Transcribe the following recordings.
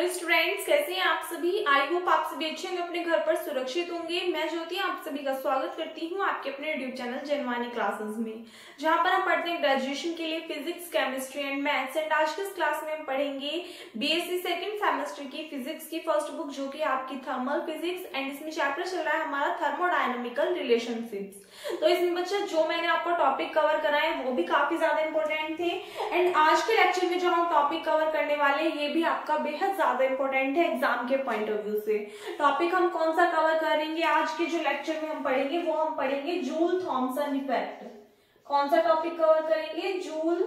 Students, कैसे हैं आप सभी। आई होप आप सभी अच्छे होंगे, अपने घर पर सुरक्षित होंगे। मैं ज्योति आप सभी का स्वागत करती हूं आपके अपने यूट्यूब चैनल जनवानी क्लासेस में, जहां पर हम पढ़ते हैं ग्रेजुएशन के लिए physics, chemistry and maths. And आज की इस क्लास में हम पढ़ेंगे बीएससी सेकंड सेमेस्टर की फिजिक्स की फर्स्ट बुक, जो कि आपकी थर्मल फिजिक्स। एंड इसमें चैप्टर चल रहा है हमारा थर्मोडायनामिकल रिलेशनशिप्स। तो इसमें बच्चा जो मैंने आपको टॉपिक कवर कराए वो भी काफी ज्यादा इंपॉर्टेंट थे। एंड आज के लेक्चर में जो हम टॉपिक कवर करने वाले हैं ये भी आपका बेहद ज्यादा इंपॉर्टेंट है एग्जाम के पॉइंट ऑफ व्यू से। टॉपिक हम कौन सा कवर करेंगे आज के जो लेक्चर में हम पढ़ेंगे, वो हम पढ़ेंगे जूल थॉमसन इफेक्ट। कौन सा टॉपिक कवर करेंगे? Joule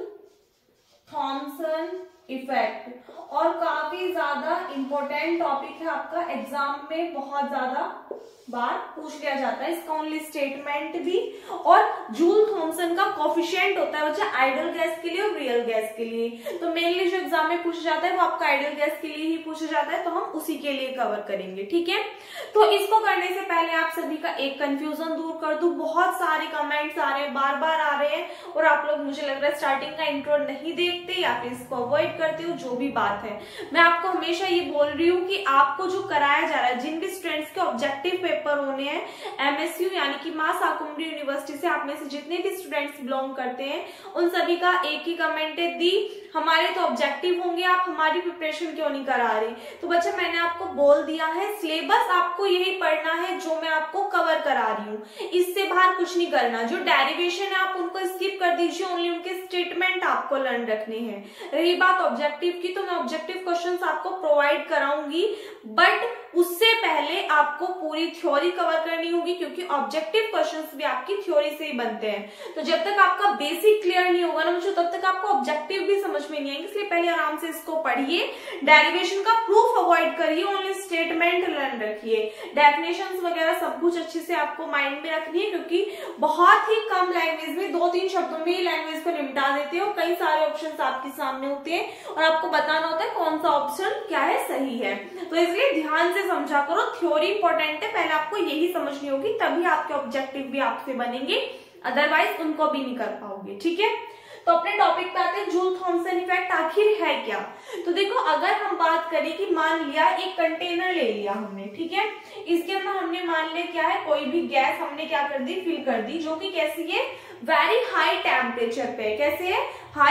Thomson effect. और काफी ज्यादा इंपॉर्टेंट टॉपिक है आपका, एग्जाम में बहुत ज्यादा बार पूछ लिया जाता है इसका ओनली स्टेटमेंट भी। और जूल थॉमसन का कोफिशिएंट होता है बच्चा आइडियल गैस के लिए और रियल गैस के लिए। तो मेनली जो एग्जाम में पूछा जाता है वो आपका आइडियल गैस के लिए ही पूछा जाता है, तो हम उसी के लिए कवर करेंगे। ठीक है, तो इसको करने से पहले आप सभी का एक कंफ्यूजन दूर कर दूं। बहुत सारे कमेंट्स आ रहे हैं, बार बार आ रहे हैं, और आप लोग मुझे लग रहा है स्टार्टिंग का इंट्रो नहीं देखते या फिर इसको अवॉइड करते हो। जो भी बात है, मैं आपको हमेशा ये बोल रही हूँ कि आपको जो कराया जा रहा है, जिन भी स्टूडेंट्स के ऑब्जेक्टिव पेपर होने हैं एमएसयू यानी कि मां शाकुंभरी यूनिवर्सिटी से, आप में से जितने भी स्टूडेंट्स बिलोंग करते हैं उन सभी का एक ही कमेंट है, दी हमारे तो ऑब्जेक्टिव होंगे, आप हमारी प्रिपरेशन क्यों नहीं करा रहे। तो बच्चा मैंने आपको बोल दिया है, सिलेबस आपको यही पढ़ना है जो मैं आपको कवर करा रही हूँ, इससे बाहर कुछ नहीं करना। जो डेरिवेशन है आप उनको स्किप कर दीजिए, ओनली उनके स्टेटमेंट आपको लर्न रखने हैं। रही बात ऑब्जेक्टिव की, तो मैं ऑब्जेक्टिव क्वेश्चंस आपको प्रोवाइड कराऊंगी, बट उससे पहले आपको पूरी थ्योरी कवर करनी होगी, क्योंकि ऑब्जेक्टिव क्वेश्चंस भी आपकी थ्योरी से ही बनते हैं। तो जब तक आपका बेसिक क्लियर नहीं होगा ना बच्चों, तब तक आपको ऑब्जेक्टिव भी समझ में नहीं आएंगे। इसलिए पहले आराम से इसको पढ़िए, डेरिवेशन का प्रूफ अवॉइड करिए, ओनली स्टेटमेंट लर्न रखिए। डेफिनेशंस वगैरह सब कुछ अच्छे से आपको माइंड में रखनी है, क्योंकि बहुत ही कम लैंग्वेज में 2-3 शब्दों में लैंग्वेज को निपटा देते हो। कई सारे ऑप्शंस आपके सामने होते हैं और आपको बताना होता है कौन सा ऑप्शन क्या है, सही है। तो इसलिए ध्यान से समझा करो, थ्योरी इंपॉर्टेंट है, पहले आपको यही समझनी होगी, तभी आपके ऑब्जेक्टिव भी आपसे बनेंगे, अदरवाइज उनको भी नहीं कर पाओगे। ठीक है, तो अपने टॉपिक पे आते हैं, जूल थॉमसन इफेक्ट आखिर है क्या। तो देखो, अगर हम बात करें कि मान लिया एक कंटेनर ले लिया हमने, ठीक है, इसके अंदर हमने मान लिया क्या है, कोई भी गैस हमने क्या कर दी, फिल कर दी, जो कि कैसी है, वेरी हाई टेम्परेचर पे। कैसे है?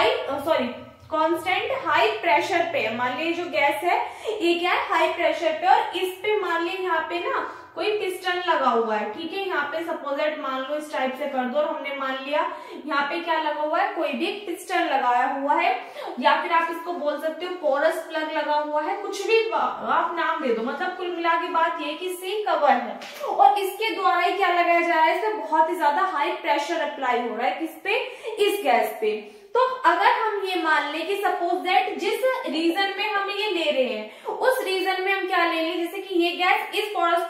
कांस्टेंट हाई प्रेशर पे। मान लीजिए जो गैस है ये क्या है, हाई प्रेशर पे, और इस पे मान लीजिए यहाँ पे ना कोई पिस्टन लगा हुआ है। ठीक है, यहाँ पे सपोजेट मान लो इस टाइप से कर दो, और हमने मान लिया यहाँ पे क्या लगा हुआ है, कोई भी पिस्टन लगाया हुआ है, या फिर आप इसको बोल सकते हो पोरस प्लग लगा हुआ है, कुछ भी आप नाम दे दो। मतलब कुल मिला के बात ये कि सी कवर है, और इसके द्वारा ही क्या लगाया जा रहा है, इससे बहुत ही ज्यादा हाई प्रेशर अप्लाई हो रहा है, किस पे, इस गैस पे। तो अगर हम ये मान लें कि सपोज दैट जिस रीजन में हम ये ले रहे हैं, उस रीजन में हम क्या ले लें, जैसे कि ये गैस इस पोरस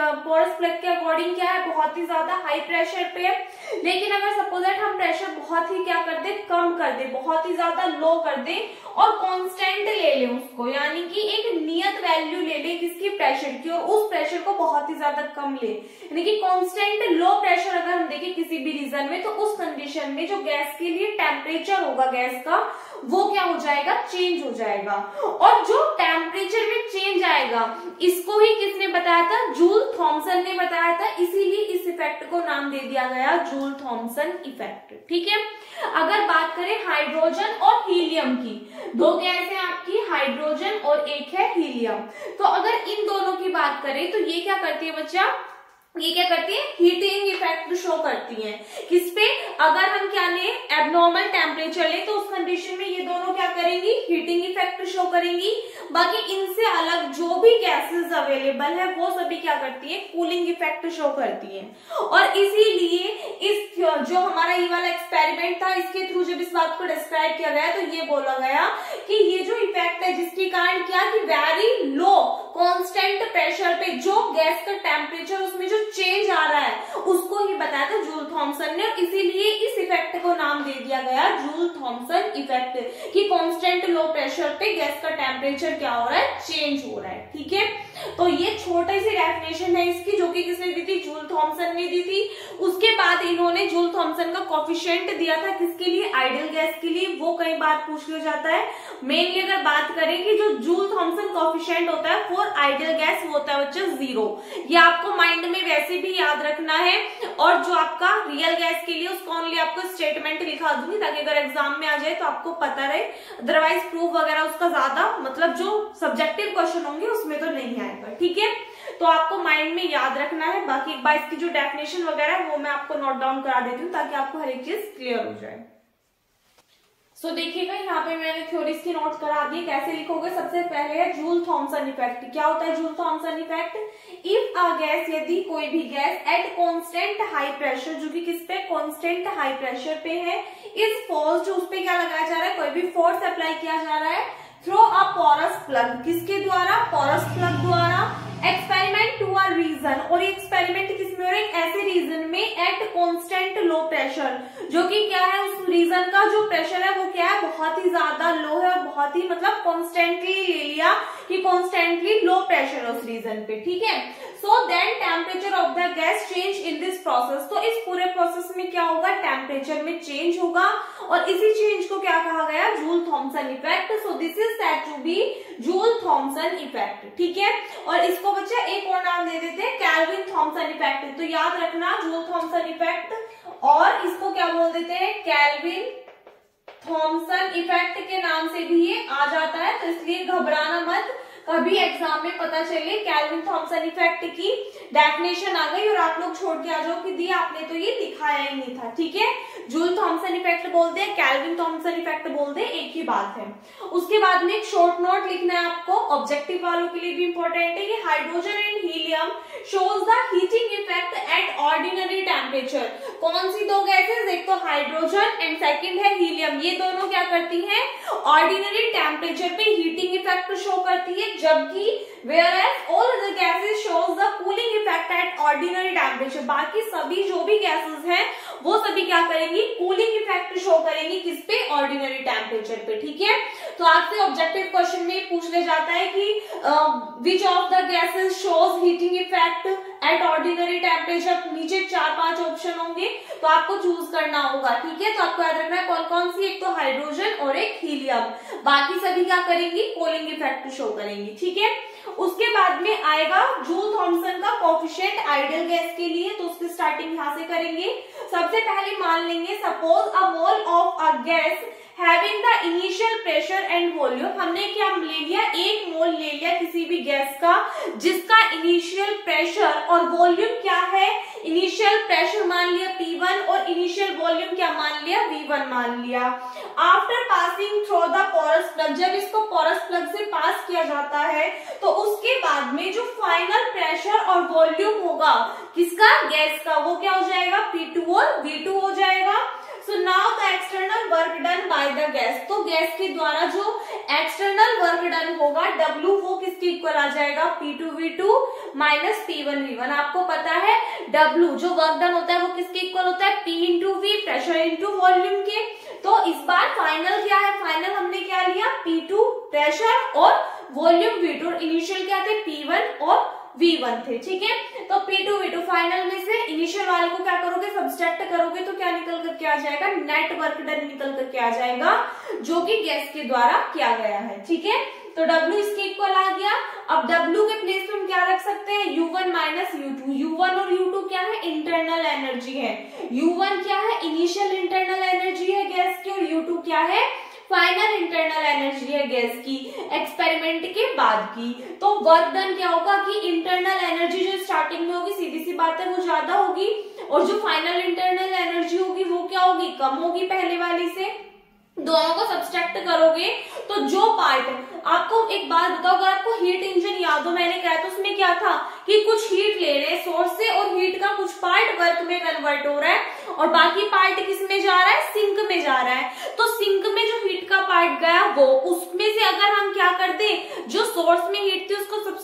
प्लग के अकॉर्डिंग क्या है, बहुत ही ज्यादा हाई प्रेशर पे है। लेकिन अगर सपोज दैट हम प्रेशर बहुत ही क्या कर दे, कम कर दे, बहुत ही ज्यादा लो कर दे, और कांस्टेंट ले लें उसको, यानी कि एक नियत वैल्यू ले लें किसकी, प्रेशर की, और उस प्रेशर को बहुत ही ज्यादा कम ले, यानी कि कांस्टेंट लो प्रेशर अगर हम देखें किसी भी रीजन में, तो उस कंडीशन में जो गैस के लिए टेम्परेचर होगा गैस का, वो क्या हो जाएगा, चेंज हो जाएगा। और जो टेम्परेचर में चेंज आएगा, इसको ही किसने बताया था, जूल थॉमसन ने बताया था, इसीलिए इस इफेक्ट को नाम दे दिया गया जूल थॉमसन इफेक्ट। ठीक है, अगर बात करें हाइड्रोजन और हीलियम की, दो गैस है आपकी, हाइड्रोजन और एक है हीलियम। तो अगर इन दोनों की बात करें तो ये क्या करती है बच्चा, ये क्या करती है, हीटिंग इफेक्ट शो करती हैं। किस पे, अगर हम क्या लें, एबनॉर्मल टेम्परेचर लें, तो उस कंडीशन में ये दोनों क्या करेंगी, हीटिंग इफेक्ट शो करेंगी। बाकी इनसे अलग जो भी गैसेस अवेलेबल है वो सभी क्या करती है, कूलिंग इफेक्ट शो करती हैं। और इसीलिए इस जो हमारा ये वाला एक्सपेरिमेंट था, इसके थ्रू जब इस बात को डिस्क्राइब किया गया तो ये बोला गया कि ये जो इफेक्ट है, जिसके कारण क्या कि वेरी लो कांस्टेंट प्रेशर पे जो गैस का टेम्परेचर उसमें जो चेंज आ रहा है, उसको ही बताया था जूल थॉमसन ने, और इसीलिए इस इफेक्ट को नाम दे दिया गया जूल थॉमसन इफेक्ट, कि कांस्टेंट लो प्रेशर पे गैस का टेम्परेचर क्या हो रहा है, चेंज हो रहा है। ठीक है, तो ये छोटी सी डेफिनेशन है इसकी, जो कि किसने दी थी, जूल थॉमसन ने दी थी। उसके बाद इन्होंने जूल थॉमसन का कोफिशिएंट दिया था, किसके लिए, आइडियल गैस के लिए, वो कई बार पूछ लिया जाता है। मेनली अगर बात करें कि जो जूल थॉमसन कोफिशिएंट होता है फॉर आइडियल गैस वो होता है बच्चा 0। ये आपको माइंड में वैसे भी याद रखना है। और जो आपका रियल गैस के लिए उसका ओनली आपको स्टेटमेंट लिखा दूंगी ताकि अगर एग्जाम में आ जाए तो आपको पता रहे, अदरवाइज प्रूफ वगैरह उसका ज्यादा मतलब जो सब्जेक्टिव क्वेश्चन होंगे उसमें तो नहीं आएगा, ठीक है। तो आपको माइंड में याद रखना है। बाकी एक बार इसकी जो डेफिनेशन वगैरह है वो मैं आपको नोट डाउन करा देती हूँ ताकि आपको हर एक चीज क्लियर हो जाए। सो देखिएगा यहाँ पे मैंने थ्योरीज की नोट करा दी। कैसे लिखोगे, सबसे पहले है जूल थॉमसन इफेक्ट। क्या होता है Joule Thomson effect? If a gas, यदि कोई भी gas at constant high pressure, जो कि किस पे, कांस्टेंट हाई प्रेशर पे है, इज फोर्स्ड, उस पे क्या लगाया जा रहा है, कोई भी फोर्स अप्लाई किया जा रहा है थ्रू अ पोरस प्लग। किसके द्वारा? पोरस प्लग द्वारा। एक्सपेरिमेंट टू अ रीजन, और ये एक्सपेरिमेंट किसमें हो रहा है? एक ऐसे रीजन में एट कांस्टेंट लो प्रेशर, जो कि क्या है, उस रीजन का जो प्रेशर है वो क्या है, बहुत ही ज्यादा लो है और बहुत ही मतलब कॉन्स्टेंटली ले लिया कि कॉन्स्टेंटली लो प्रेशर है उस रीजन पे, ठीक है। So then temperature of the gas change in this process, तो इस पूरे प्रोसेस में क्या होगा, टेम्परेचर में चेंज होगा और इसी चेंज को क्या कहा गया, Joule Thomson effect. So this is said to be Joule Thomson effect, ठीक है। और इसको बच्चा एक और नाम दे देते हैं, केल्विन थॉमसन इफेक्ट। तो याद रखना जूल थॉमसन इफेक्ट, और इसको क्या बोल देते हैं, केल्विन थॉमसन इफेक्ट के नाम से भी ये आ जाता है। तो इसलिए घबराना मत, कभी एग्जाम में पता चले केल्विन थॉमसन इफेक्ट की डेफिनेशन आ गई और आप लोग छोड़ के आ जाओ कि दी आपने तो ये दिखाया ही नहीं था, ठीक है। जूल थॉमसन इफेक्ट बोलते हैं, केल्विन थॉमसन इफेक्ट बोलते हैं, एक ही बात है। उसके बाद में एक शॉर्ट नोट लिखना है आपको, ऑब्जेक्टिव वालों के लिए भी इंपॉर्टेंट है कि hydrogen and helium shows the heating effect at ordinary temperature. कौन सी दो गैसेज, एक तो हाइड्रोजन एंड सेकंड है हीलियम, ये दोनों क्या करती हैं, ऑर्डिनरी टेम्परेचर पे हीटिंग इफेक्ट शो करती है, जबकि whereas all other gases shows the cooling effect at ordinary temperature। बाकी सभी जो भी गैसेस हैं वो सभी क्या करेंगी, कूलिंग इफेक्ट शो करेंगी, किस पे, ऑर्डिनरी टेम्परेचर पे, ठीक है। तो आपसे ऑब्जेक्टिव क्वेश्चन में पूछ ले जाता है कि which of the gases shows heating effect at ordinary temperature, नीचे 4-5 ऑप्शन होंगे तो आपको चूज करना होगा, ठीक है। तो आपको याद रखना है कौन कौन सी, एक तो हाइड्रोजन और एक हीलियम, बाकी सभी क्या करेंगी, कूलिंग इफेक्ट शो करेंगी, ठीक है। उसके बाद में आएगा जूल थॉमसन का कोफिशिएंट आइडियल गैस के लिए, तो उसकी स्टार्टिंग यहां से करेंगे। सबसे पहले मान लेंगे suppose a mole of a gas having the initial pressure and volume. हमने क्या ले लिया, एक मोल ले लिया किसी भी गैस का जिसका इनिशियल प्रेशर और वॉल्यूम क्या है, इनिशियल प्रेशर मान लिया P1 और इनिशियल वॉल्यूम क्या मान लिया, V1 मान लिया। After passing through the porous plug, जब इसको पोरस प्लग से पास किया जाता है तो उसके बाद में जो फाइनल प्रेशर और वॉल्यूम होगा किसका, गैस का, वो क्या हो जाएगा, P2 और V2 हो जाएगा। So now the external work done by the gas, तो गैस के द्वारा जो एक्सटर्नल वर्क डन होगा W, वो किसके इक्वल आ जाएगा, P2V2 माइनस P1V1। आपको पता है W जो वर्क डन होता है वो किसके इक्वल होता है, P into V, pressure into volume के। तो इस बार फाइनल क्या है, फाइनल हमने क्या लिया, P2 प्रेशर और वॉल्यूम V2, इनिशियल क्या थे, P1 और V1 थे, ठीक है। तो P2V2 फाइनल में से इनिशियल वाले को क्या करोगे, सब्सट्रैक्ट करोगे तो क्या निकल करके आ जाएगा, नेट वर्क डन निकल करके आ जाएगा जो कि गैस के द्वारा किया गया है, ठीक है। तो W इसके इक्वल आ गया। अब W के प्लेस में हम क्या रख सकते हैं, U1 माइनस U2। U1 और U2 क्या है, इंटरनल एनर्जी है। U1 क्या है, इनिशियल इंटरनल एनर्जी है गैस की, और U2 क्या है, फाइनल इंटरनल एनर्जी है गैस की एक्सपेरिमेंट के बाद की। तो वर्क डन क्या होगा कि इंटरनल एनर्जी जो स्टार्टिंग में होगी, सीधी सी बात है, वो ज्यादा होगी, और जो फाइनल इंटरनल एनर्जी होगी वो क्या होगी, कम होगी पहले वाली से। दोनों को सब्सट्रैक्ट करोगे तो जो पार्ट, आपको एक बात बताओ, अगर आपको हीट इंजन याद हो, मैंने कहा था उसमें क्या था कि कुछ हीट ले रहे हैं सोर्स से और हीट का कुछ पार्ट वर्क में कन्वर्ट हो रहा है और बाकी पार्ट किस में जा रहा है, सिंक में जा रहा है। तो सिंक में जो हीट का पार्ट गया वो, उसमें से अगर हम क्या कर दें, जो सोर्स में हीट थी उसको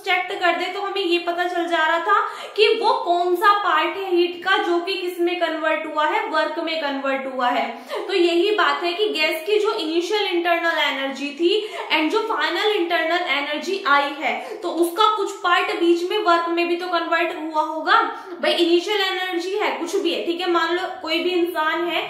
सब्सट्रैक्ट कर दे तो हमें ये पता चल जा रहा था कि वो कौन सा पार्ट है हीट का जो कि किस में कन्वर्ट हुआ है, वर्क में कन्वर्ट हुआ है। तो यही बात है कि गैस की जो इनिशियल इंटरनल एनर्जी थी एंड जो फाइनल इंटरनल एनर्जी आई है तो उसका कुछ पार्ट बीच में वर्क में भी तो कन्वर्ट हुआ होगा। भाई इनिशियल एनर्जी है, कुछ भी है, ठीक है, मान लो कोई भी इंसान है,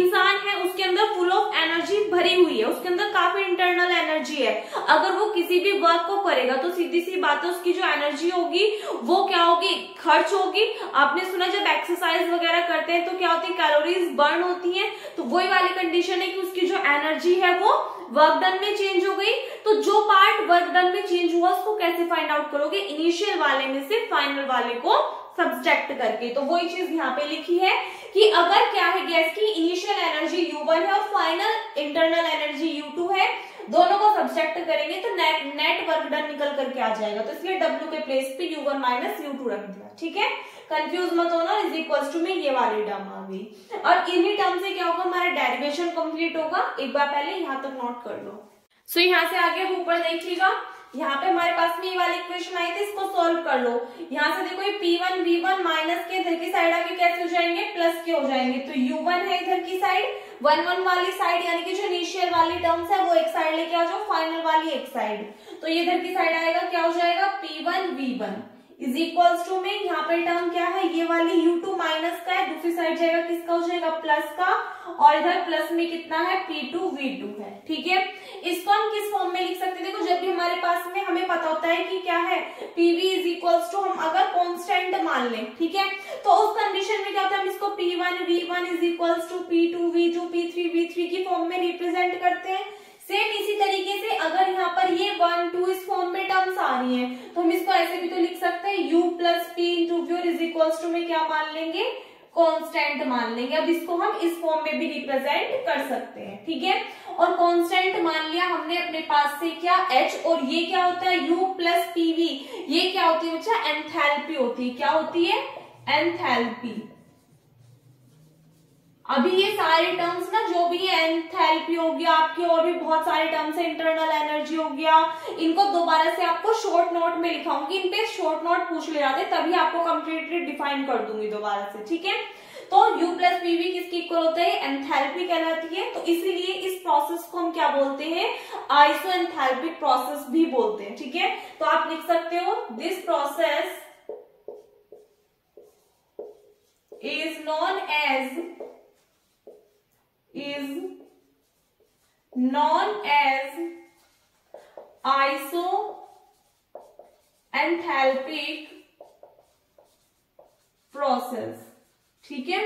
उसके अंदर फुल ऑफ एनर्जी भरी हुई है, उसके अंदर काफी इंटरनल एनर्जी है। अगर वो किसी भी वर्क को करेगा तो सीधी सी बात है उसकी जो एनर्जी होगी वो क्या होगी, खर्च होगी। आपने सुना जब एक्सरसाइज वगैरह करते हैं तो क्या होती है, कैलोरीज बर्न होती हैं। तो वही वाली कंडीशन है कि उसकी जो एनर्जी है वो वर्क डन में चेंज हो गई। तो जो पार्ट वर्क डन में चेंज हुआ उसको कैसे फाइंड आउट करोगे, इनिशियल वाले में से फाइनल वाले को सब्सट्रैक्ट करके। तो वही चीज यहाँ पे लिखी है कि अगर क्या है, गैस की इनिशियल एनर्जी U1 है और फाइनल इंटरनल एनर्जी U2 है, दोनों को सब्सट्रैक्ट करेंगे तो नेट वर्क डन निकल करके आ जाएगा। तो इसलिए W के प्लेस पे U1 माइनस U2 रख दिया, ठीक है, कंफ्यूज मत होना। इज इक्वल्स टू में ये वाली टर्म आ गई और इन्हीं टर्म से क्या होगा, हमारा डेरिवेशन कंप्लीट होगा। एक बार पहले यहाँ तक नोट कर लो। सो यहाँ से आगे ऊपर देखिएगा, यहाँ पे हमारे पास में ये वाली इक्वेशन आई थी, इसको सॉल्व कर लो। यहाँ से देखो ये P1 V1 माइनस के इधर की साइड आके कैसे हो जाएंगे, प्लस के हो जाएंगे। तो U1 है इधर की साइड, 1 1 वाली साइड यानी कि जो इनिशियल वाली टर्म्स है वो एक साइड लेके आ जाओ, फाइनल वाली एक साइड। तो ये इधर की साइड आएगा, क्या हो जाएगा, P1 V1 is equals to में यहाँ पे टर्म क्या है, ये वाली U2 माइनस का है, दूसरी साइड जाएगा किसका हो जाएगा, प्लस का, और इधर प्लस में कितना है, P2 V2 है, ठीक है। इसको हम किस फॉर्म में लिख सकते हैं, देखो जब भी हमारे पास में हमें पता होता है कि क्या है, PV इज इक्वल्स टू, हम अगर कांस्टेंट मान लें, ठीक है, तो उस कंडीशन में क्या होता है, हम इसको P1 V1 is equals to P2 V2 P3 V3 की फॉर्म में रिप्रेजेंट करते हैं। सेम इसी तरीके से अगर यहाँ पर ये 1 2 इस फॉर्म में टर्म्स आ रही हैं तो हम इसको ऐसे भी तो लिख सकते हैं, U plus P into V is equals to में क्या मान लेंगे, कांस्टेंट मान लेंगे। अब इसको हम इस फॉर्म में भी रिप्रेजेंट कर सकते हैं, ठीक है। और कांस्टेंट मान लिया हमने अपने पास से क्या, H, और ये क्या होता है U प्लस PV, ये क्या होती है बच्चा, एंथैल्पी होती है। क्या होती है, एंथैल्पी। अभी ये सारे टर्म्स ना जो भी है, एंथैल्पी हो गया आपके, और भी बहुत सारे टर्म्स है, इंटरनल एनर्जी हो गया, इनको दोबारा से आपको शॉर्ट नोट में लिखाऊंगी, इन पे शॉर्ट नोट पूछ ले जाते तभी आपको कंप्लीटली डिफाइन कर दूंगी दोबारा से, ठीक है। तो U प्लस PV किसकी इक्वल होता है, एंथैल्पी कहलाती है। तो इसीलिए इस प्रोसेस को हम क्या बोलते हैं, आइसोएंथैल्पिक प्रोसेस भी बोलते हैं, ठीक है। तो आप लिख सकते हो, this process is known as isoenthalpic process, ठीक है।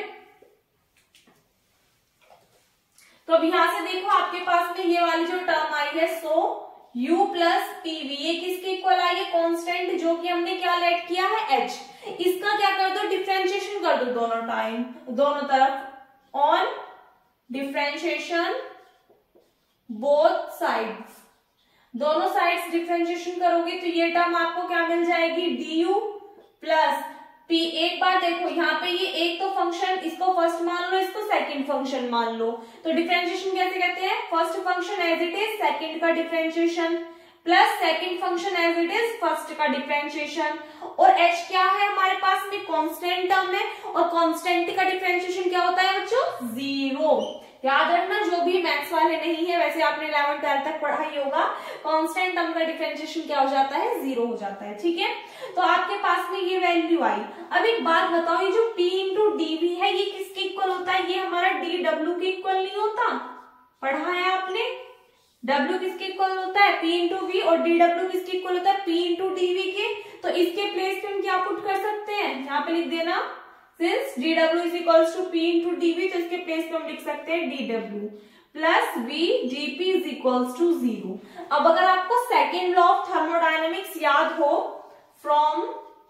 तो अब यहां से देखो आपके पास में ये वाली जो टर्म आई है, सो U प्लस PV, ये किसके इक्वल आई है, कांस्टेंट जो कि हमने क्या लेट किया है, H। इसका क्या कर दो, डिफरेंशिएशन कर दो दोनों तरफ, ऑन डिफरेंशिएशन बोथ साइड्स, दोनों साइड्स डिफरेंशिएशन करोगे तो ये टर्म आपको क्या मिल जाएगी, du प्लस P। एक बार देखो यहाँ पे ये एक तो फंक्शन, इसको फर्स्ट मान लो, इसको सेकंड फंक्शन मान लो। तो डिफरेंशिएशन कैसे कहते हैं, first function as it is second का differentiation plus second function as it is first का डिफरेंशिएशन। और H क्या है हमारे पास में, कांस्टेंट टर्म है, और कांस्टेंट का डिफरेंशिएशन क्या होता है बच्चों, 0। याद रखना, जो भी मैथ्स वाले नहीं है, वैसे आपने 11th 12th तक पढ़ा ही होगा, कांस्टेंट टर्म का डिफरेंशिएशन क्या हो जाता है, 0 हो जाता है, ठीक है। तो आपके पास में ये वैल्यू आई। अब एक बात बताओ, ये जो P इंटू dV है ये किसके इक्वल होता है, ये हमारा dW के इक्वल नहीं होता, पढ़ा है आपने। W किसके इक्वल होता है, P इंटू V, और dW किसके इक्वल होता है, P इंटू dV के। तो इसके प्लेस पे हम क्या पुट कर सकते हैं, यहाँ पे लिख देना, since dW is equals to P into dV, तो इसके प्लेस पे हम लिख सकते हैं dW plus V dP is equals to 0। अब अगर आपको सेकेंड लॉ ऑफ थर्मोडायनेमिक्स याद हो, from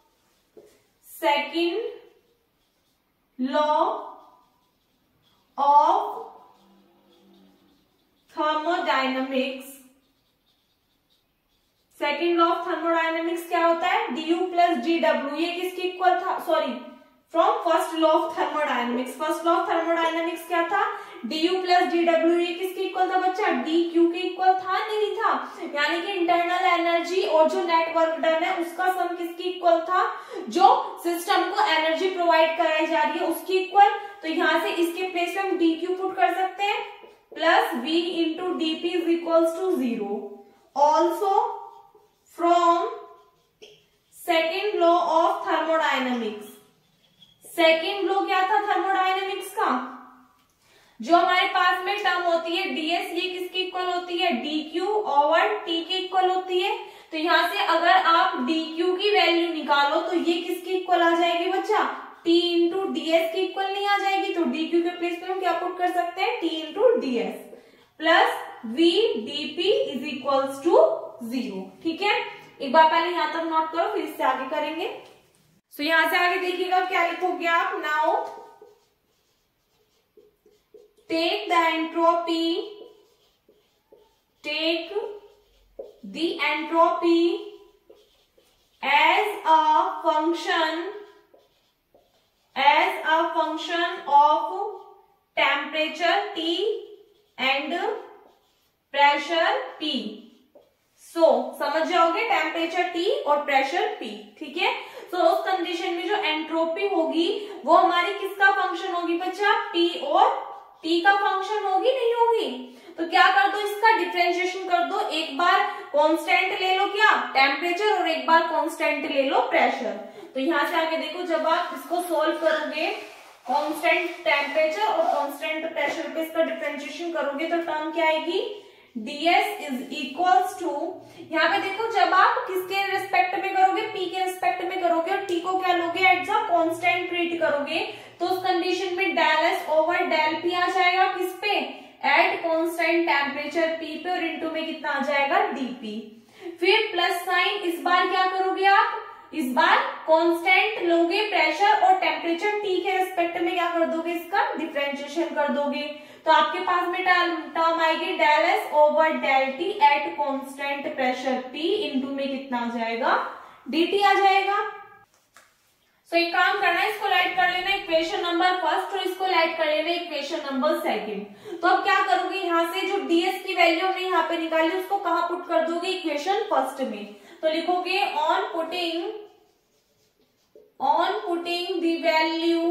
second law of thermodynamics, second law of thermodynamics क्या होता है, du प्लस dW, ये किसके इक्वल था, sorry, from first law of thermodynamics. First law of thermodynamics क्या था, du प्लस dw ये किसके इक्वल था बच्चा, dq के इक्वल था नहीं था, यानी कि इंटरनल एनर्जी और जो नेट वर्क डन है उसका सम किसके इक्वल था, जो सिस्टम को एनर्जी प्रोवाइड कराई जा रही है उसकी इक्वल। तो यहाँ से इसके प्लेस में हम dq पुट कर सकते हैं plus v into dp is equals to 0। Also from second law of thermodynamics, second law क्या था थर्मोडायनेमिक्स का, जो हमारे पास में टर्म होती है ds ये किसकी इक्वल होती है, dq ओवर t के इक्वल होती है। तो यहाँ से अगर आप dq की वैल्यू निकालो तो ये किसकी इक्वल आ जाएगी बच्चा, t इंटू ds की इक्वल नहीं आ जाएगी। तो dq के प्लेस पे हम क्या पुट कर सकते हैं, t into ds plus v dp is equals to 0। ठीक है, एक बार पहले यहां तक नोट करो फिर इससे आगे करेंगे। सो यहां से आगे देखिएगा क्या लिखोगे आप, now take the entropy, take the entropy as a function of temperature T and pressure P। समझ जाओगे टेम्परेचर T और प्रेशर P। ठीक है, तो उस कंडीशन में जो एंट्रोपी होगी वो हमारी किसका फंक्शन होगी बच्चा, P और T का फंक्शन होगी नहीं होगी। तो क्या कर दो, इसका डिफरेंशिएशन कर दो, एक बार कांस्टेंट ले लो क्या टेम्परेचर और एक बार कांस्टेंट ले लो प्रेशर। तो यहाँ से आगे देखो जब आप इसको सोल्व करोगे कांस्टेंट टेम्परेचर और कांस्टेंट प्रेशर पे इसका डिफरेंशिएशन करोगे तो टर्म क्या आएगी, ds इज इक्वल्स टू, यहाँ पे देखो जब आप किसके रिस्पेक्ट में करोगे, p के रिस्पेक्ट में करोगे और t को क्या लोगे एज अ कांस्टेंट ट्रीट करोगे तो उस कंडीशन में del s over del p आ जाएगा किस पे, एट कांस्टेंट टेम्परेचर p पे और इनटू में कितना आ जाएगा dp। फिर प्लस साइन, इस बार क्या करोगे आप, इस बार कांस्टेंट लोगे प्रेशर और टेम्परेचर T के रिस्पेक्ट में क्या कर दोगे, इसका डिफरेंशिएशन कर दोगे। तो आपके पास में टर्म आएगी del S over del T at constant pressure P into में कितना आ जाएगा, dt आ जाएगा। सो एक काम करना है, इसको राइट कर लेना इक्वेशन नंबर फर्स्ट और इसको राइट कर लेना इक्वेशन नंबर सेकंड। तो अब क्या करोगे, यहाँ से जो ds की वैल्यू हमने यहाँ पे निकाली उसको कहाँ पुट कर दोगे, इक्वेशन फर्स्ट में। तो लिखोगे on putting the value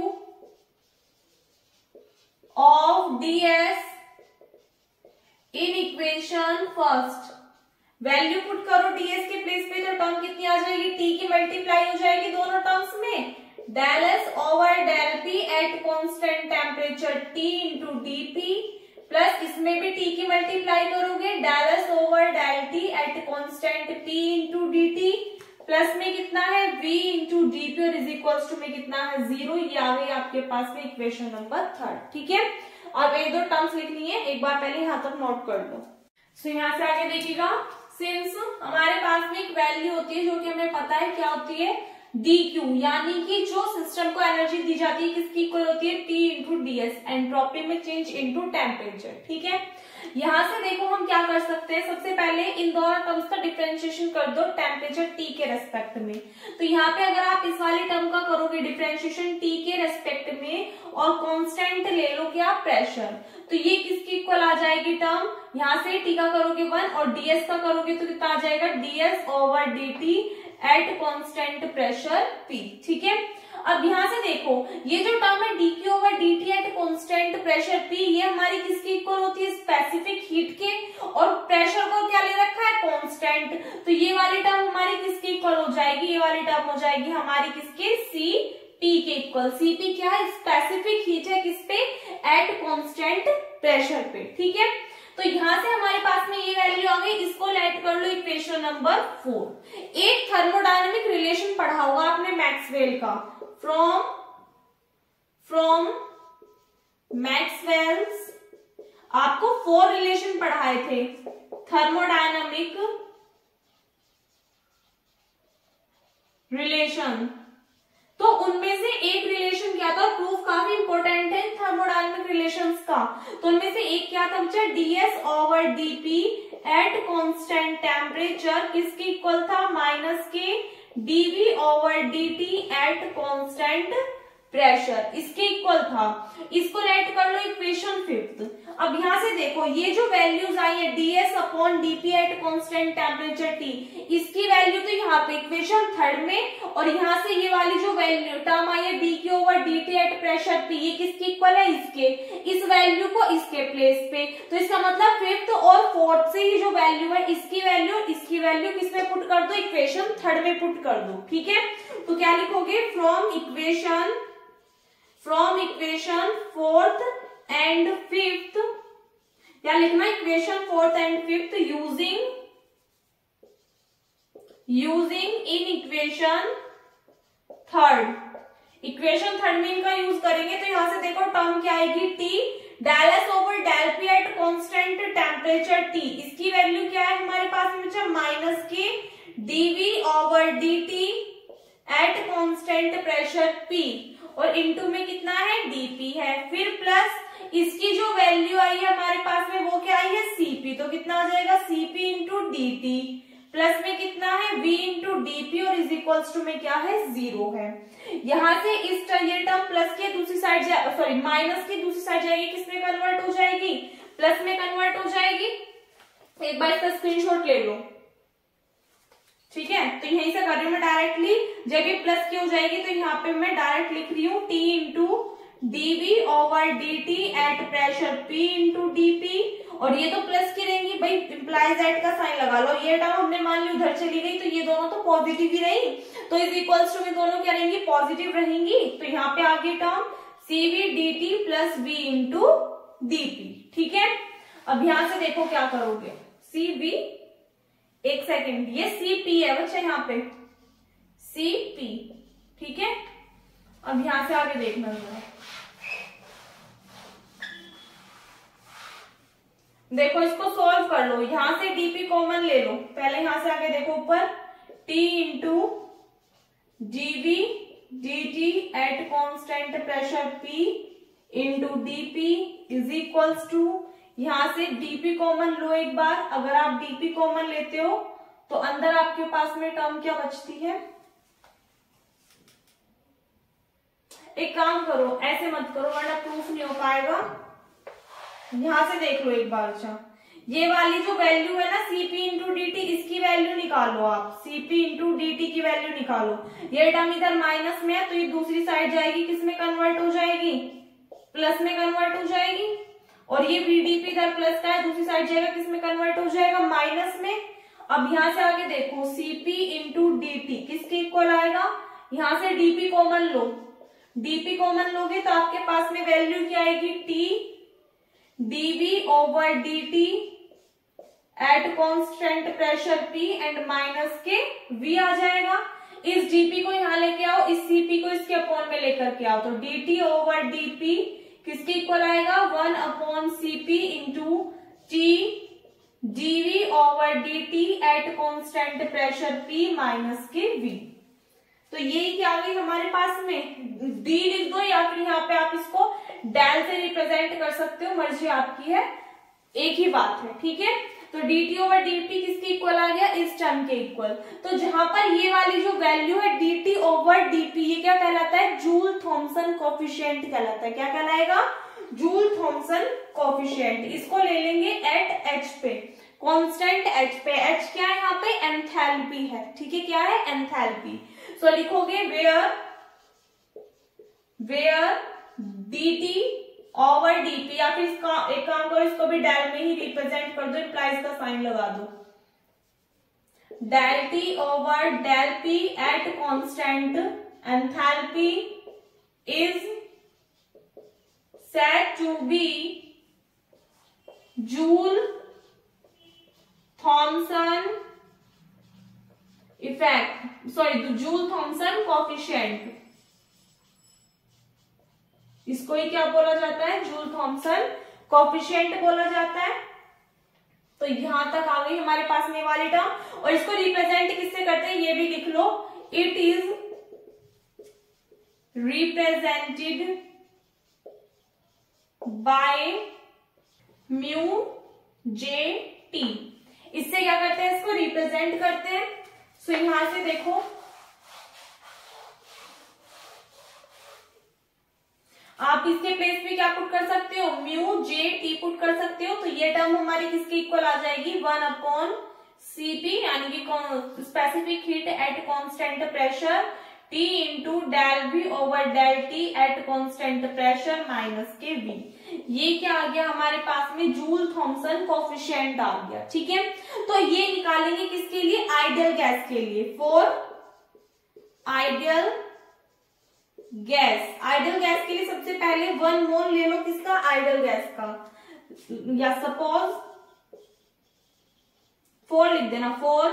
of ds in equation first, value put करो ds के प्लेस पे तो टर्म कितनी आ जाएगी, t की मल्टीप्लाई हो जाएगी दोनों टर्म्स में, del S over del p at constant temperature t into dp plus इसमें भी t की मल्टीप्लाई करोगे del S over del t at constant p into dt plus में कितना है v इंटू dp और इज इक्वल्स टू में कितना है 0। ये आ गई आपके पास में इक्वेशन नंबर थर्ड। ठीक है, अब एक दो टर्म्स लिखनी है, एक बार पहले यहाँ तक नोट कर लो। सो यहाँ से आगे देखिएगा, सिंस हमारे पास में एक वैल्यू होती है जो कि हमें पता है क्या होती है, dq, यानी कि जो सिस्टम को एनर्जी दी जाती है किसकी इक्वल होती है, T इंटू ds, एंट्रोपी में चेंज इंटू टेम्परेचर। ठीक है, यहाँ से देखो हम क्या कर सकते हैं, सबसे पहले इन दोनों टर्म्स का डिफरेंशिएशन कर दो टेम्परेचर T के रेस्पेक्ट में। तो यहाँ पे अगर आप इस वाले टर्म का करोगे डिफरेंशिएशन T के रेस्पेक्ट में और कांस्टेंट ले लो क्या प्रेशर, तो ये किसकी इक्वल आ जाएगी टर्म, यहाँ से T का करोगे 1 और ds का करोगे तो कितना आ जाएगा, ds over dt at constant pressure P। ठीक है, अब यहाँ से देखो ये जो टर्म है dq over dt at constant pressure P, ये हमारी किसकी इक्वल होती है, स्पेसिफिक हीट के, और प्रेशर को क्या ले रखा है कांस्टेंट। तो ये वाली टर्म हमारी किसकी इक्वल हो जाएगी, ये वाली टर्म हो जाएगी हमारी किसके, Cp के इक्वल। Cp क्या है, स्पेसिफिक हीट है किस पे, एट कांस्टेंट प्रेशर पे। ठीक है, तो यहाँ से हमारे पास में ये वैल्यू आ गई, इसको लेट कर लो इक्वेशन नंबर 4। एक थर्मोडायनेमिक रिलेशन पढ़ा होगा आपने मैक्सवेल का, फ्रॉम मैक्सवेल्स, आपको 4 रिलेशन पढ़ाए थे थर्मोडायनेमिक रिलेशन, तो उनमें से एक रिलेशन क्या था, प्रूफ काफी इंपॉर्टेंट है थर्मोडायनेमिक रिलेशंस का। तो उनमें से एक क्या था बच्चा, ds over dp at constant temperature किसके इक्वल था, माइनस के dv over dt at constant pressure इसके इक्वल था। इसको लेट कर लो इक्वेशन फिफ्थ। अब यहां से देखो ये जो वैल्यूज आई है ds upon dp at constant temperature T, इसकी वैल्यू तो यहाँ पे इक्वेशन थर्ड में, और यहाँ से ये वाली जो वैल्यू टर्म आई है dq over dt at pressure P, ये किसके इक्वल है, इसके। इस वैल्यू को इसके प्लेस पे, तो इसका मतलब फिफ्थ और फोर्थ से ये जो वैल्यू है इसकी वैल्यू किसमें पुट कर दो, इक्वेशन थर्ड में पुट कर दो। ठीक है, तो क्या लिखोगे, from equation fourth and fifth, क्या लिखना, equation fourth and fifth using in equation third में इनका यूज करेंगे। तो यहां से देखो टर्म क्या आएगी, T del S over del P at constant temperature T, इसकी वैल्यू क्या है हमारे पास में बच्चा, माइनस के dV over d at constant pressure P, और इनटू में कितना है, डीपी है। फिर प्लस इसकी जो वैल्यू आई है हमारे पास में वो क्या आई है, सीपी, तो कितना आ जाएगा, सीपी इंटू डी, प्लस में कितना है, v इंटू डीपी, और इज इक्वल्स टू में क्या है, 0 है। यहां से इस ये टर्म प्लस के दूसरी साइड सॉरी माइनस की दूसरी साइड जाएगी, किसमें कन्वर्ट हो जाएगी, प्लस में कन्वर्ट हो जाएगी। एक बार इसका स्क्रीनशॉट ले लो। ठीक है, तो यहीं से कर रही हूं मैं डायरेक्टली, जब ये प्लस की हो जाएगी तो यहाँ पे मैं डायरेक्ट लिख रही हूँ T into dV over d T at pressure P into dP, और ये तो प्लस की रहेंगी भाई, इंप्लाइज एट का साइन लगा लो। ये टर्म हमने मान ली उधर चली गई, तो ये दोनों तो पॉजिटिव ही रही, तो इज इक्वल्स टू में दोनों क्या रहेंगी, पॉजिटिव रहेंगी। तो यहाँ पे आगे term Cv d T plus V into dP. ठीक है, अब यहां से देखो क्या करोगे, सीवी, एक सेकेंड, ये सीपी है बच्चा, यहाँ पे सीपी। ठीक है, अब यहां से आगे देखना जरा, देखो इसको सॉल्व कर लो। यहां से डीपी कॉमन ले लो, पहले यहां से आगे देखो ऊपर, T into dV d at constant pressure P into dP is equals to, यहां से डीपी कॉमन लो एक बार। अगर आप डीपी कॉमन लेते हो तो अंदर आपके पास में टर्म क्या बचती है, एक काम करो, ऐसे मत करो वरना प्रूफ नहीं हो पाएगा। यहां से देख लो एक बार, अच्छा ये वाली जो वैल्यू है ना सीपी इंटू डी टी, इसकी वैल्यू निकालो आप, सीपी इंटू डी टी की वैल्यू निकालो। ये टर्म इधर माइनस में है तो ये दूसरी साइड जाएगी, किसमें कन्वर्ट हो जाएगी, प्लस में कन्वर्ट हो जाएगी, और ये बीडीपी इधर प्लस का है, दूसरी साइड जाएगा, किसमें कन्वर्ट हो जाएगा, माइनस में। अब यहां से आगे देखो सीपी इंटू डी टी किसके इक्वल आएगा, यहां से डीपी कॉमन लो, डीपी कॉमन लोगे तो आपके पास में वैल्यू क्या आएगी, T dV over d T at constant pressure P and minus के वी आ जाएगा। इस डीपी को यहां लेके आओ, इस सीपी को इसके अपॉन में लेकर के आओ, तो डीटी ओवर डीपी किसके इक्वल आएगा, 1 upon Cp into T dV over d T at constant pressure P minus के वी। तो ये क्या आ गई हमारे पास में, डी लिख दो या फिर यहाँ पे आप इसको डेल से रिप्रेजेंट कर सकते हो, मर्जी आपकी है, एक ही बात है। ठीक है, तो dt ओवर dp किसके इक्वल आ गया, इस टर्म के इक्वल। तो जहां पर ये वाली जो वैल्यू है dt ओवर dp, ये क्या कहलाता है, जूल थॉमसन कोफिशिएंट कहलाता है। क्या कहलाएगा, जूल थॉमसन कोफिशिएंट। इसको ले लेंगे एट h पे, कांस्टेंट h पे। h क्या है यहाँ पे, एंथैल्पी है। ठीक है, क्या है, एंथैल्पी। सो लिखोगे वेयर dt ओवर डीपी, या फिर इसका एक काम करो, इसको भी डेल में ही रिप्रेजेंट कर दो, इम्प्लाइज का साइन लगा दो, del T over del P at constant enthalpy is said to be Joule Thomson effect, sorry Joule Thomson coefficient, इसको ही क्या बोला जाता है, जूल थॉमसन कोफिशिएंट बोला जाता है। तो यहां तक आ गई हमारे पास में वाली टर्म, और इसको रिप्रेजेंट किससे करते हैं ये भी लिख लो, it is represented by mu J T. इससे क्या करते हैं, इसको रिप्रेजेंट करते हैं। सो यहां से देखो आप इसके प्लेस पे क्या पुट कर सकते हो, म्यू जे टी पुट कर सकते हो। तो ये टर्म हमारी किसके इक्वल आ जाएगी, 1/Cp, यानी कि specific heat at constant pressure T into del V over del T at constant pressure minus के V। ये क्या आ गया हमारे पास में, जूल थॉमसन कोफिशिएंट आ गया। ठीक है, तो ये निकालेंगे किसके लिए, आइडियल गैस के लिए, for ideal gas. Ideal gas के लिए सबसे पहले 1 मोल ले लो, किसका, आइडियल गैस का, या सपोज 4 लिख देना, for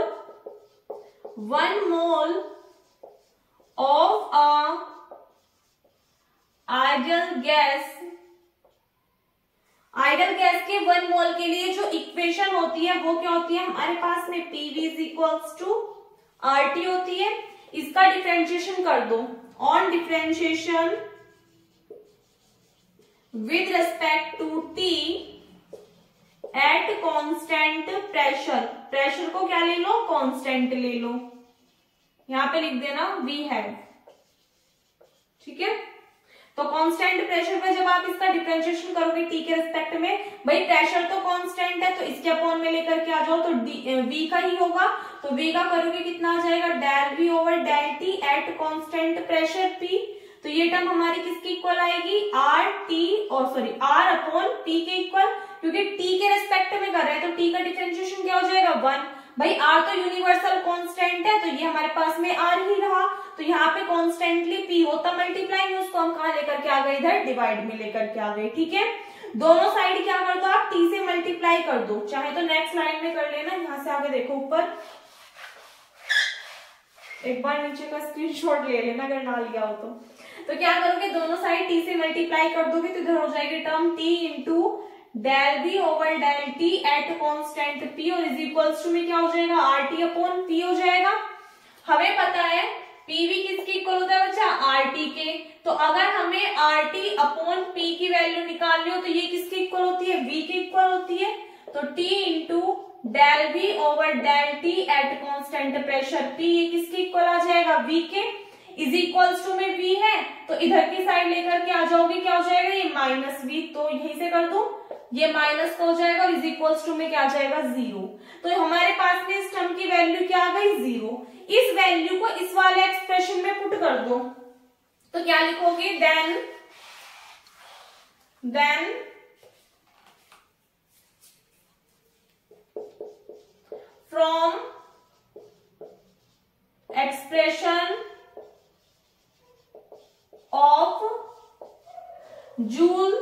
1 mole of a ideal gas. Ideal gas के 1 मोल के लिए जो इक्वेशन होती है वो क्या होती है हमारे पास में, PV is equals to RT होती है। इसका डिफरेंशिएशन कर दो, on differentiation with respect to T at constant pressure. Pressure को क्या ले लो, कांस्टेंट ले लो, यहां पे लिख देना वी हैव। ठीक है, तो कांस्टेंट प्रेशर पे जब आप इसका डिफरेंशिएशन करोगे टी के रिस्पेक्ट में, भाई प्रेशर तो कांस्टेंट है तो इसके अपॉन में लेकर के आ जाओ, तो वी का ही होगा, तो वी का करोगे कितना आ जाएगा, del V over del T at constant pressure P. तो ये टर्म हमारी किसकी इक्वल आएगी, आर टी, और सॉरी आर अपॉन टी के इक्वल, क्योंकि टी के रिस्पेक्ट में कर रहे हैं तो टी का डिफरेंशिएशन क्या हो जाएगा, 1। भाई आर तो यूनिवर्सल कांस्टेंट है, तो ये हमारे पास में आर ही रहा, तो यहाँ पे कॉन्स्टेंटली पी होता मल्टीप्लाई, उसको हम कहा लेकर के आ गए, इधर डिवाइड में लेकर के आ गए। ठीक है, दोनों साइड क्या कर दो आप, टी से मल्टीप्लाई कर दो, चाहे तो नेक्स्ट लाइन में कर लेना, यहां से आगे देखो ऊपर, एक बार नीचे का स्क्रीनशॉट ले लेना अगर ना लिया हो तो क्या करोगे, दोनों साइड टी से मल्टीप्लाई कर दोगे तो इधर हो जाएगी term T into del V over del T at constant P, और इज इक्वल्स टू में क्या हो जाएगा, आर टी अपॉन पी हो जाएगा। हमें पता है पीवी किसके इक्वल होता है बच्चा, आर टी के, तो अगर हमें आर टी अपॉन पी की वैल्यू निकालनी हो तो ये किसके इक्वल होती है, वी के इक्वल होती है। तो T into del V over del T at constant pressure P, ये किसके इक्वल आ जाएगा, वी के, इज इक्वल्स टू में वी है तो इधर की साइड लेकर के आ जाओगे, क्या हो जाएगा, ये माइनस वी, तो यहीं से कर दो, ये माइनस का हो जाएगा, और इज इक्वल्स टू में क्या आ जाएगा, 0। तो हमारे पास में इस टर्म की वैल्यू क्या आ गई, 0। इस वैल्यू को इस वाले एक्सप्रेशन में पुट कर दो, तो क्या लिखोगे, then from expression of Joule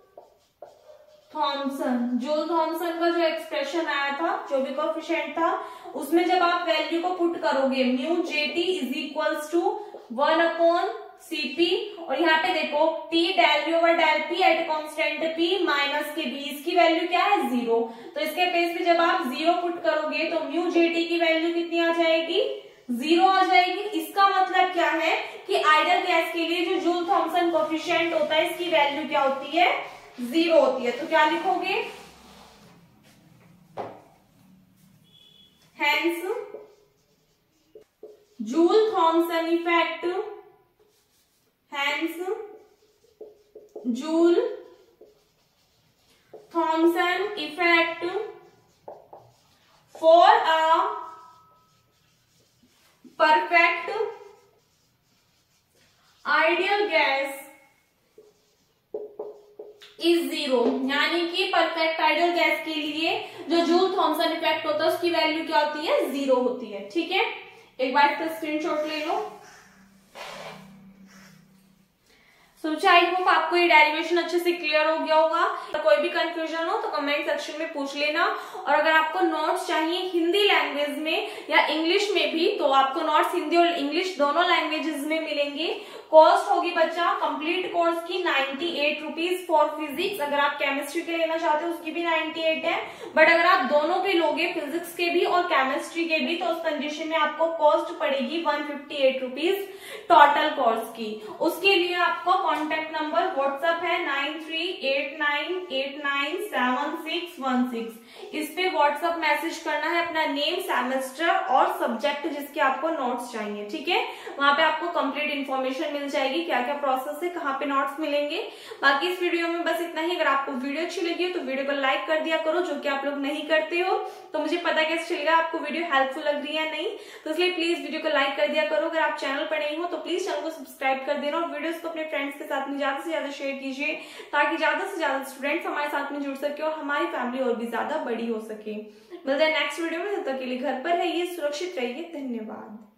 Thomson का जो एक्सप्रेशन आया था, जो भी कोएफिशिएंट था, उसमें जब आप वैल्यू को पुट करोगे, mu J T is equals to 1/Cp, और यहाँ पे देखो T del V over del P at constant P minus के बी, इसकी वैल्यू क्या है, 0। तो इसके प्लेस पे जब आप 0 पुट करोगे तो म्यू जे टी की वैल्यू कितनी आ जाएगी, 0 आ जाएगी। इसका मतलब क्या है कि आइडियल गैस के लिए जो जूल थॉमसन कोएफिशिएंट होता है, इसकी वैल्यू क्या होती है, 0 होती है। तो क्या लिखोगे, hence Joule Thomson effect, hence Joule Thomson effect for a perfect ideal gas is 0, यानी कि परफेक्ट आइडियल गैस के लिए जो जूल थॉमसन इफेक्ट होता है उसकी वैल्यू क्या होती है, 0 होती है। ठीक है, एक बार इसका स्क्रीनशॉट ले लो। आई होप आपको ये डेरिवेशन अच्छे से क्लियर हो गया होगा। तो कोई भी कंफ्यूजन हो तो कमेंट सेक्शन में पूछ लेना, और अगर आपको नोट्स चाहिए हिंदी लैंग्वेज में या इंग्लिश में भी, तो आपको नोट्स हिंदी और इंग्लिश दोनों लैंग्वेजेस में मिलेंगे। कॉस्ट होगी बच्चा कंप्लीट कोर्स की 98 रुपीज फॉर फिजिक्स। अगर आप केमिस्ट्री के लेना चाहते हो उसकी भी 98 है, बट अगर आप दोनों के लोगे, फिजिक्स के भी और केमिस्ट्री के भी, तो उस कंडीशन में आपको कॉस्ट पड़ेगी 158 रुपीज टोटल कोर्स की। उसके लिए आपको कॉन्टेक्ट नंबर व्हाट्सएप है 9389897616, इस पे व्हाट्सएप मैसेज करना है, अपना नेम, सेमेस्टर और सब्जेक्ट जिसके आपको नोट्स चाहिए। ठीक है, वहां पे आपको कंप्लीट इन्फॉर्मेशन मिल जाएगी, क्या क्या प्रोसेस है, कहाँ पे नोट्स मिलेंगे। बाकी इस वीडियो में बस इतना ही। अगर आपको वीडियो अच्छी लगी हो तो वीडियो को लाइक कर दिया करो, जो कि आप लोग नहीं करते हो, तो मुझे पता कैसे चलेगा आपको वीडियो हेल्पफुल लग रही है नहीं। तो इसलिए प्लीज वीडियो को लाइक कर दिया करो। अगर आप चैनल पर नहीं हो तो प्लीज चैनल को सब्सक्राइब कर देना और वीडियोस को अपने फ्रेंड्स के साथ में ज्यादा से ज्यादा शेयर कीजिए, ताकि ज्यादा से ज्यादा स्टूडेंट्स हमारे साथ में जुड़ सके और हमारी फैमिली और भी ज्यादा बड़ी हो सके। मिलते हैं नेक्स्ट वीडियो में, तब तक के लिए घर पर रहिए, सुरक्षित रहिए। धन्यवाद।